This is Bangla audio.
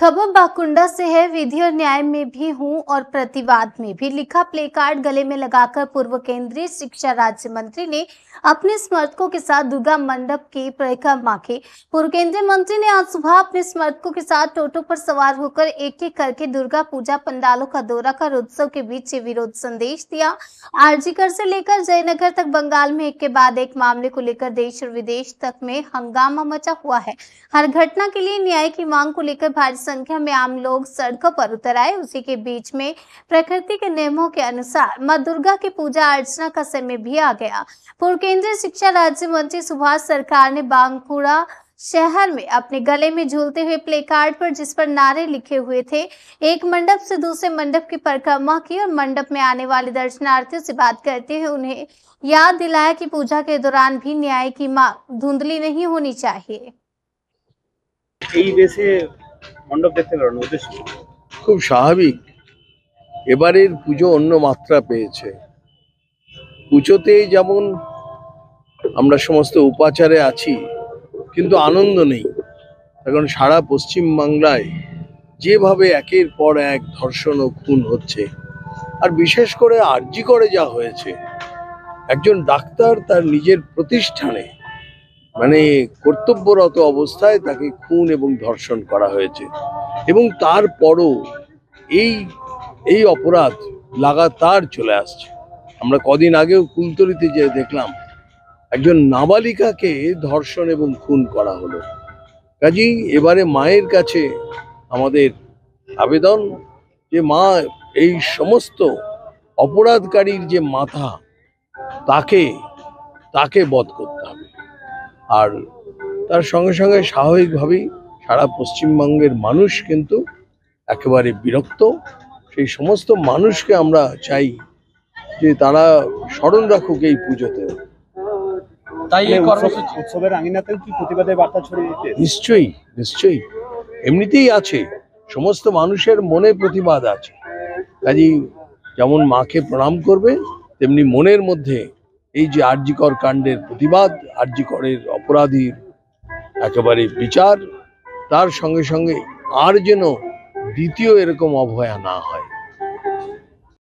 खबर बाकुंडा से है। विधि और न्याय में भी हूं और प्रतिवाद में भी लिखा प्ले कार्ड गले में लगाकर पूर्व केंद्रीय शिक्षा राज्य मंत्री ने अपने समर्थकों के साथ दुर्गा मंडप की परिक्रमा की। पूर्व केंद्रीय मंत्री ने आज सुबह अपने समर्थकों के साथ टोटो पर सवार होकर एक एक करके दुर्गा पूजा पंडालों का दौरा कर उत्सव के बीच विरोध संदेश दिया। आरजीकर से लेकर जयनगर तक बंगाल में एक के बाद एक मामले को लेकर देश और विदेश तक में हंगामा मचा हुआ है। हर घटना के लिए न्याय की मांग को लेकर भारी संख्या में आम लोग सड़कों पर उतर आए। उसी के बीच में प्रकृति के नियमों के अनुसार मां दुर्गा की पूजा अर्चना का समय भी आ गया। पूर्व केंद्रीय शिक्षा राज्य मंत्री सुभाष सरकार ने बांकुड़ा शहर में अपने गले में झूलते हुए प्ले कार्ड पर, जिस पर नारे लिखे हुए थे, एक मंडप से दूसरे मंडप की परिक्रमा की और मंडप में आने वाले दर्शनार्थियों से बात करते हुए उन्हें याद दिलाया कि पूजा के दौरान भी न्याय की मांग धुंधली नहीं होनी चाहिए। मंडप देखते পারেন উদ্দেশ্য খুব স্বাভাবিক। এবারের পুজো অন্য মাত্রা পেয়েছে। পুজোতে যেমন আমরা সমস্ত উপাচারে আছি, কিন্তু আনন্দ নেই। কারণ সারা পশ্চিম বাংলায় যেভাবে একের পর এক ধর্ষণ ও খুন হচ্ছে, আর বিশেষ করে আরজি করে যা হয়েছে, একজন ডাক্তার তার নিজের প্রতিষ্ঠানে মানে কর্তব্যরত অবস্থায় তাকে খুন এবং ধর্ষণ করা হয়েছে, এবং তারপরও এই অপরাধ লাগাতার চলে আসছে। আমরা কদিন আগেও কুলতলিতে যে দেখলাম একজন নাবালিকাকে ধর্ষণ এবং খুন করা হলো। কাজেই এবারে মায়ের কাছে আমাদের আবেদন যে মা, এই সমস্ত অপরাধকারীর যে মাথা, তাকে বধ করতে হবে। আর তার সঙ্গে সঙ্গে স্বাভাবিকভাবেই সারা পশ্চিমবঙ্গের মানুষ কিন্তু একেবারে বিরক্ত। সেই সমস্ত মানুষকে আমরা চাই যে তারা স্মরণ রাখুক এই পুজোতে। তাই এই কর্মসূচি উৎসবের আঙিনাতেও কি প্রতিবাদের বার্তা ছড়িয়ে দিতে? নিশ্চয়ই এমনিতেই আছে, সমস্ত মানুষের মনে প্রতিবাদ আছে। কাজেই যেমন মাকে প্রণাম করবে, তেমনি মনের মধ্যে এই যে আরজিকর কাণ্ডের প্রতিবাদ, আরজিকরের অপরাধীর একেবারে বিচার, তার সঙ্গে সঙ্গে আর যেন দ্বিতীয় এরকম অভয়া না হয়।